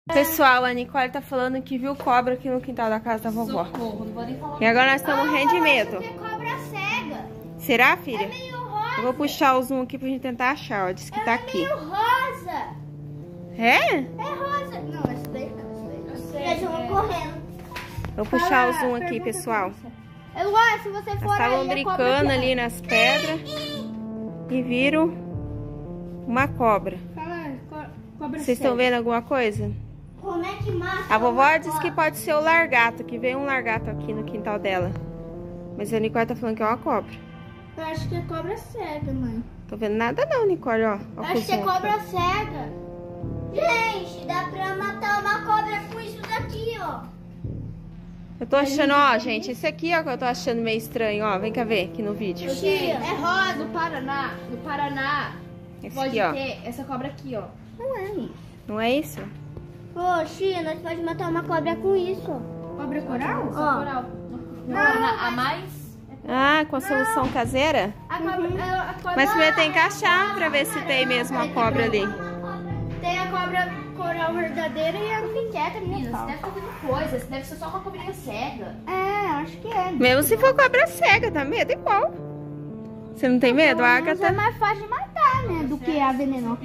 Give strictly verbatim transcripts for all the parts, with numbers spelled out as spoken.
Pessoal, a Nicole tá falando que viu cobra aqui no quintal da casa da vovó. Socorro, não vou nem falar. E agora nós estamos morrendo de medo. É cobra cega. Será, filha? É meio rosa. Eu vou puxar o zoom aqui pra gente tentar achar, ó. Diz que tá aqui. É meio rosa. É? É rosa. Não, essa daí não. Essa daí. Eles vão correndo. Vou puxar o zoom aqui, pessoal. Eloá, se você for Nós estavam aí, brincando ali nas pedras e viram uma cobra. Cobra Vocês estão vendo alguma coisa? Como é que mata? A vovó disse que pode ser o largato, que veio um largato aqui no quintal dela. Mas a Nicole tá falando que é uma cobra. Eu acho que é cobra cega, mãe. Tô vendo nada não, Nicole, ó. Eu acho que é cobra cega. Gente, dá pra matar uma cobra com isso daqui, ó. Eu tô achando, ó, gente, esse aqui, ó, que eu tô achando meio estranho, ó. Vem cá ver aqui no vídeo. Tia, é rosa. No Paraná, no Paraná, Esse pode aqui, ó. ter essa cobra aqui, ó. Não é isso. Não é isso? Ô, Xia, nós podemos matar uma cobra com isso. Cobra coral? Ó. Coral. No Paraná, a mais... Ah, com a solução caseira? A cobra, a cobra... Mas primeiro tem que achar pra ver se tem mesmo uma cobra ali. Tem a cobra coral verdadeira e a quieta, Menina, minha você deve estar vendo coisa, você deve ser só uma cobrinha cega. É, acho que é. Mesmo se for cobra cega, dá medo igual. Você não tem medo, É Agatha? mais fácil de matar, né, do que a venenosa.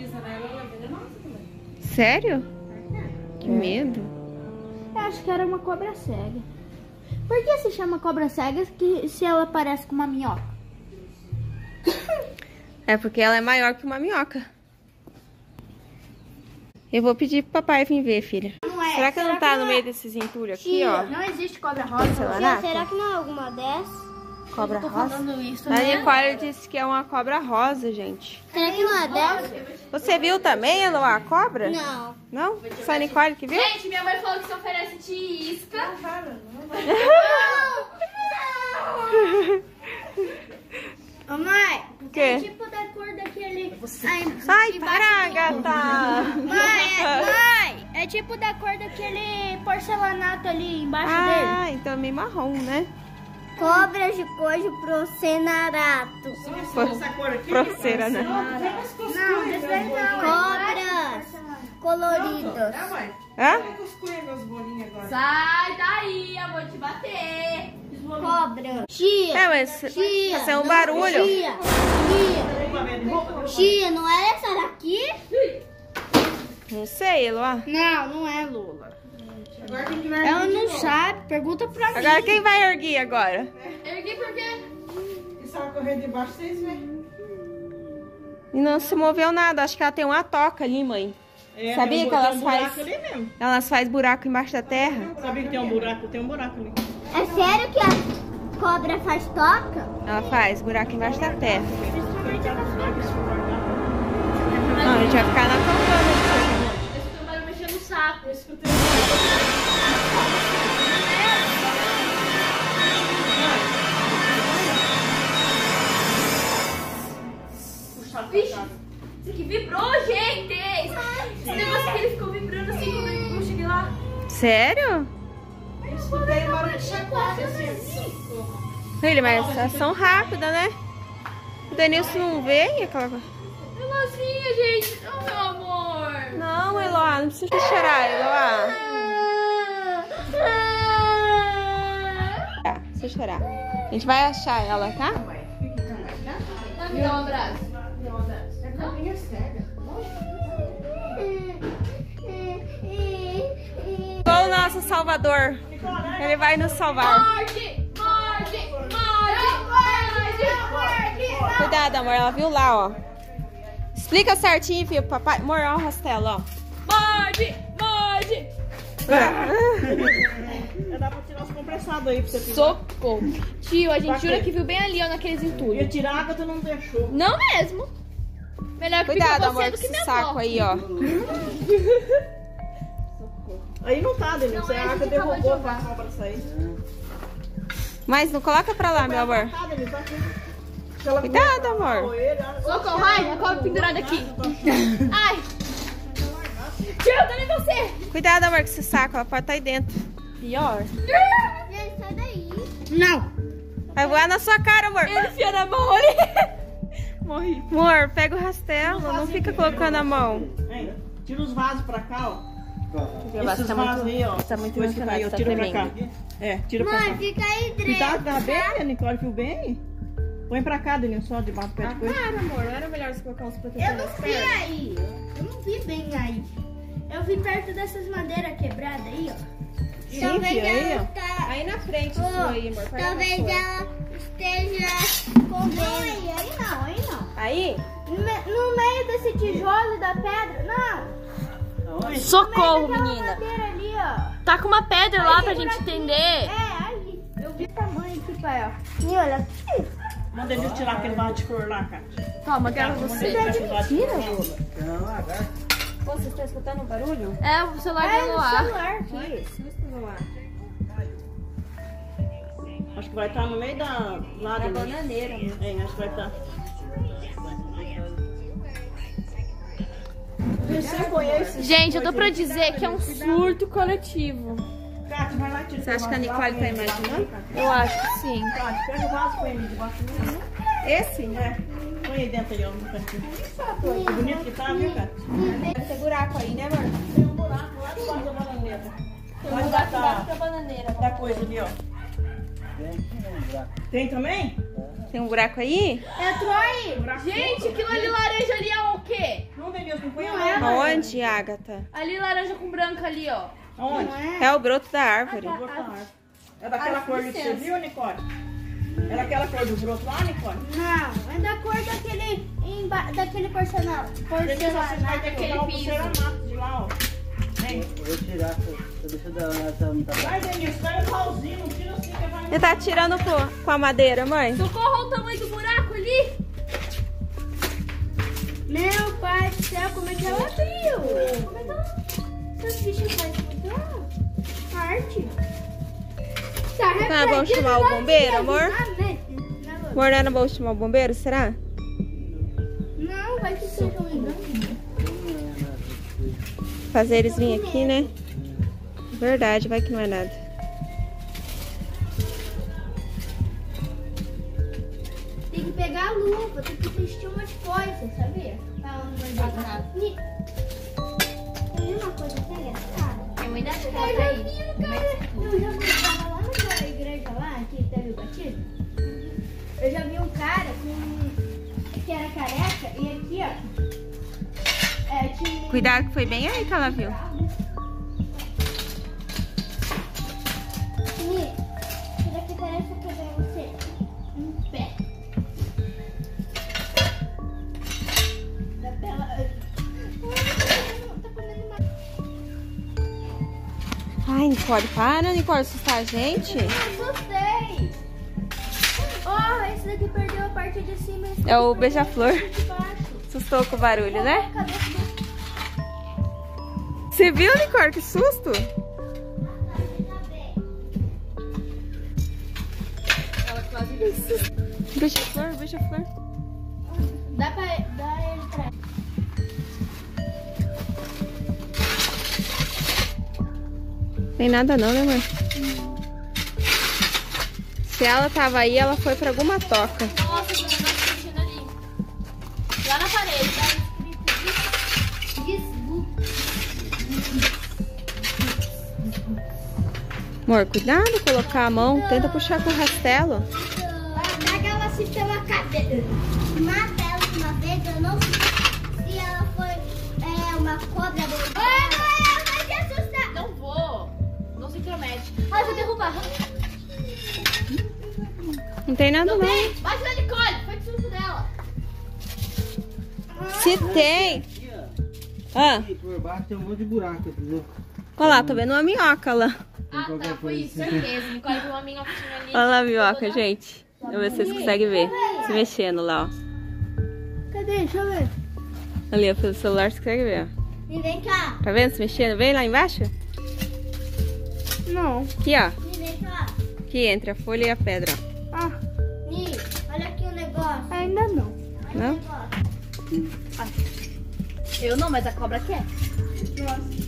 Sério? Que medo. Eu acho que era uma cobra cega. Por que se chama cobra cega que, se ela parece com uma minhoca? É porque ela é maior que uma minhoca. Eu vou pedir pro papai vir ver, filha. Não é. Será que Será não tá que no não meio é? desses entulhos aqui, Tia, ó? Não existe cobra rosa. Sei lá, Tia, Nata. será que não é alguma dessas? Cobra Eu tô rosa? falando isso, A né? Nicole disse que é uma cobra rosa, gente. Será que não é dessas? Você viu também, Eloá, a cobra? Não. Não? Só a Nicole que viu? Gente, minha mãe falou que se oferece de isca. Ô, mãe, O quê? é tipo da cor daquele... Ai, Sai, embaixo para, do- gata! Mãe, é, mãe, é tipo da cor daquele porcelanato ali embaixo Ah, então é meio marrom, né? dele. Cobras de cojo procenarato. Proceira, né? Não, esse daí não. Cobras coloridas. Hã? Sai daí, eu vou te bater. Cobra. Tia. É, mas Tia. fazer um barulho. Tia. Tia. Tia, não é essa daqui? Não sei, Eloá. Não, não é Lula. Ela não sabe, pergunta pra mim. Agora quem vai erguer agora? Ergui por quê? E se ela correr de baixo, vocês veem. E não se moveu nada. Acho que ela tem uma toca ali, mãe. É, Sabia tem um, que elas tem um buraco faz- ali mesmo. Elas fazem buraco embaixo da terra. Sabia que tem um buraco? Tem um buraco ali. É sério que a cobra faz toca? Ela faz buraco embaixo da terra. Não, a gente vai ficar na campana. Eu escutei um barulho mexendo no saco. Eu escutei Vixe, isso aqui vibrou, gente! Esse negócio que ele ficou vibrando assim quando eu cheguei lá. Sério? Eu escutei barulho de chacoalho assim. Filha, mas elas são rápidas, né? O Denilson não veio aquela coisa. Elozinha, gente! Oh, meu amor! Não, Eloá, não precisa chorar, Eloá. Tá, não precisa chorar. A gente vai achar ela, tá? Dá, me dá um abraço. Me dá um abraço. É cobrinha cega. Igual o nosso Salvador. Ele vai nos salvar. Morde! Morde! Morde! Morde! Cuidado, amor. Ela viu lá, ó. Explica certinho, filho, papai. Amor, ó o rastelo, ó. Morde! Morde! Já dá pra tirar os compressados aí pra você tirar. Socorro! Tio, a gente Pra jura quê? que viu bem ali, ó, naqueles Ia entulhos. tirar a água, tu não deixou. Não mesmo. Melhor que Cuidado, fica amor, você com do que esse minha saco avó. aí, ó. Aí não tá, Denilson. Não, Você é a esse água que acabou de derrubou jogar. pra cobra sair. Mas não coloca pra lá, meu amor. Tá, Denilson, tá aqui. Se ela Cuidado, comer, amor. roer, olha- Socorro, ai, a cobra pendurada aqui. Ai! Tio, eu tô em você! Cuidado, amor, com esse saco. Ela pode estar aí dentro. Pior. Gente, sai daí. Não. Vai voar na sua cara, amor. Ele enfia na mão ali. Morri. Amor, pega o rastelo. Não fica colocando a mão. Hein? Tira os vasos pra cá, ó. Esses vasos aí, ó. Tá muito Depois que caiu, tá tira pra cá. tremendo. É, tira pra cá. Mãe, fica aí direito. Cuidado, tá bem, a Nicole viu bem? Põe pra cá, Delinho, só debaixo do pé de coisa. Claro, amor, não era melhor você colocar uns Eu protetores não vi aí. Eu não vi bem aí. Eu vi perto dessas madeiras quebradas aí, ó. Sim, Talvez filha, aí, ela ó. tá... Aí na frente, Ô, sua aí, amor. Pega talvez na sua. ela esteja comendo. Aí, aí não, aí não. Aí? No, me- no meio desse tijolo e da pedra, não. Socorro, Daquela menina. madeira ali, ó. Tá com uma pedra lá Aí, pra por gente aqui. entender. É, aí. Eu vi o tamanho aqui, pai, ó. E olha aqui. Manda ele tirar aquele vaso de flor lá, Kátia. Toma, quero Manda você. ele tirar aquele vaso de flor lá. Pô, vocês estão escutando um barulho? É, o celular É, deu no no ar. celular. Que susto no ar. Acho que vai estar no meio da... Lá Da do... bananeira, amor. É, acho que vai estar. Você conhece? Gente, eu tô pra dizer que é um surto coletivo. Kátia, vai lá e tira Você acha que a Nicole tá imaginando? Eu acho que sim. Kátia, pega o vaso e põe ele debaixo do meu. Esse? É, põe aí dentro aí, ó, no cantinho. Que bonito que tá, viu, Kátia? Deve ter buraco aí, né, amor? Tem um buraco lá debaixo da bananeira. Tem Vai um dar buraco embaixo da, da bananeira. da coisa ali, ó. Tem também? Tem um buraco aí? É, Troy. Buraco Gente, todo. aquilo ali laranja ali é o quê? Não, Denilson, não põe Não a é, mão. Aonde, Agatha? Ali laranja com branco ali, ó. Aonde? Não é? É o broto da árvore. Vou botar a árvore. É daquela Ah, cor que você licença. viu, Nicole? É daquela cor do broto lá, Nicole? Não, é da cor daquele, emba... daquele porcelanato. Denilson, você vai ter que Aquele pegar o piso. porcelanato de lá, ó. Vem. Eu vou tirar essa. Deixa eu dar essa. Não tá Vai, Denilson, vai no pauzinho, não tira assim que vai. Você tá tirando com, com a madeira, mãe? Socorro, o tamanho do buraco ali. Meu pai do céu, como é que ela abriu? Como é que ela... Essas bichas fazem muita arte. Tá Não é bom chamar o bombeiro, amor? Não, Amor, não era bom chamar o bombeiro, será? não, vai que seja um engano. Fazer eles virem aqui, né? Verdade, vai que não é nada. Tem que pegar a luva, tem que vestir umas coisas, sabia? Pra ela não morder. Ni- Eu vi uma coisa até engraçada. Eu ainda acho que Eu ela tá já aí. vi um cara, eu já vi, tava lá naquela igreja lá, que teve o batismo. Eu já vi um cara com, que era careca e aqui, ó. É, tinha... Cuidado que foi bem aí que ela viu. Ni, será que parece que eu pegar você? Um pé. Da bela... Tá comendo uma... Ai, Nicole, para, Nicole, assustar a gente. Eu assustei. Oh, esse daqui perdeu a parte de cima. esse É o daqui perdeu a beija-flor. parte de baixo. Assustou com o barulho, né? Cadê esse Você viu, Nicole? Que susto! Beija-flor, beija-flor. Dá pra dar ele pra Tem nada não, né, amor? Se ela tava aí, ela foi pra alguma toca. Nossa, tem um negócio mexendo ali. Lá na parede. Amor, cuidado, colocar a mão. Tenta puxar com o rastelo. Pega ela se tem uma cadeira. Mata ela de uma vez, eu não sei se ela foi é, uma cobra. Ai, mãe, vai te assustar. Não vou. Não se intromete. Ai, vou derrubar. Não tem nada não. Vem, bate na Nicole. Foi de susto dela. Se tem. Aqui, ó. Ah, Aqui por baixo tem um monte de buraco, entendeu? olha lá, tô vendo uma minhoca lá. Ah, tá. Foi isso. Certeza. Nicole viu uma minhoquinha ali. Olha lá a minhoca, gente. Deixa eu ver se vocês conseguem ver. Se mexendo lá, ó. Cadê? Deixa eu ver. Ali, ó, pelo celular você consegue ver, ó. E vem cá. Tá vendo se mexendo? Vem lá embaixo? Não. Aqui, ó. E vem cá. Aqui, entre a folha e a pedra, ó. Ah. Ni, olha aqui o negócio. Ainda não. Olha Não? o negócio. Eu não, mas a cobra quer. Nossa.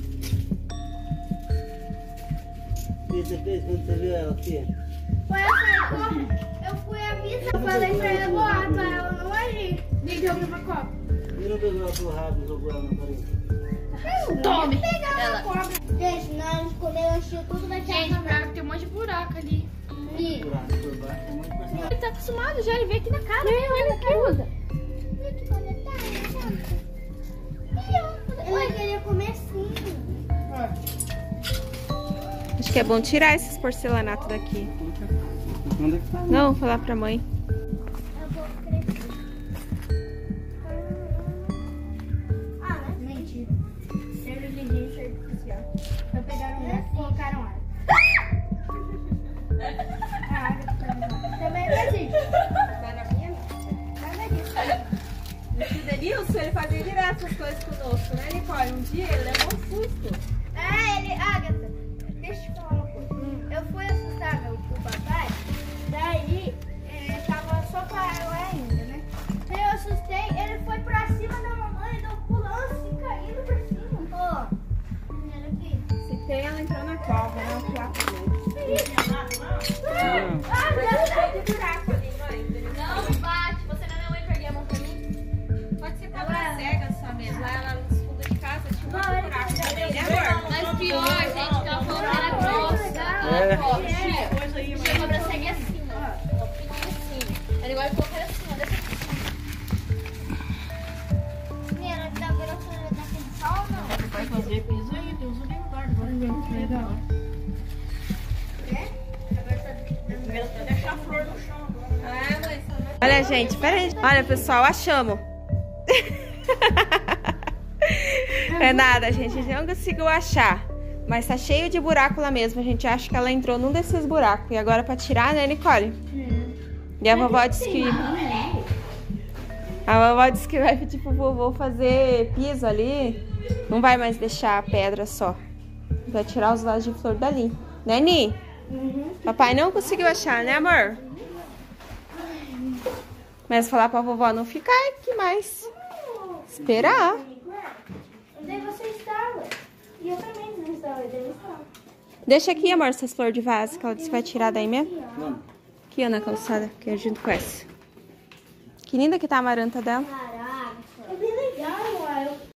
O que você fez quando você viu ela aqui? Foi assim, eu fui avisar, eu falei pra ela voar, pra ela não agir. Me deu uma copa. Ele não pegou ela pro rabo e jogou ela na parede. Tome! Pegar Ela. uma cobra. Gente, nós quando eu enchi tudo vai ter Gente, uma pior que tem um monte de buraco ali. Ih, Buraco por baixo, tem um monte de personagem. Ele tá acostumado já, ele veio aqui na cara. Vem, olha aqui, usa. que conectar, ela queria comer sim. Acho que é bom tirar esses porcelanatos daqui. Onde é que tá? Não, vou falar pra mãe. Eu vou crescer. Ah, né? Mentira. Ser inteligência artificial. Só pegaram um e colocaram ar. A água também não existe. Nada disso. O Denilson, ele fazia direto essas coisas conosco, né, Nicole? Um dia ele levou um susto. Ah, ele... Agatha, deixa eu te falar uma coisa. Eu fui assustar meu, o papai, daí ele tava só com a água ainda, né? Daí eu assustei, ele foi pra cima da mamãe, deu pulando assim, caindo pra cima. Ó, olha aqui. Se tem, ela entrou na cova, né? O fiapo dele. Ah, já de buraco ali, mãe. Não bate, você não é minha mãe, perder a mão pra mim. Pode ser cobra cega só mesmo. Lá ela nos fundos de casa tinha um monte de buraco também, né, amor? Mas pior, gente, que ela falou que era grossa. É. Ela falou, É, coisa aí, a cobra segue assim, ó. Ó, fica assim. Aí agora falou que era assim, ó, dessa aqui. Menina, tá grossura daquele sol, não? vai fazer piso aí, Deus o livre, agora vai legal. Primeiro pra deixar a flor no chão agora. Olha, gente, peraí. Olha, pessoal, achamos. É nada, gente. A gente não conseguiu achar. Mas tá cheio de buraco lá mesmo. A gente acha que ela entrou num desses buracos. E agora pra tirar, né, Nicole? E a vovó disse que... A vovó disse que vai pedir pro vovô fazer piso ali. Não vai mais deixar a pedra só. Vai tirar os vasos de flor dali. Né, Ni? Papai não conseguiu achar, né, amor? Mas falar pra vovó não ficar aqui mais. Esperar. Onde é você estava? E eu também não estava, eu também estava. Deixa aqui, amor, essas flores de vaso que ela disse que vai tirar daí mesmo. Não. Aqui, ó, na calçada, que é junto com essa. Que linda que tá a amaranta dela. Cara,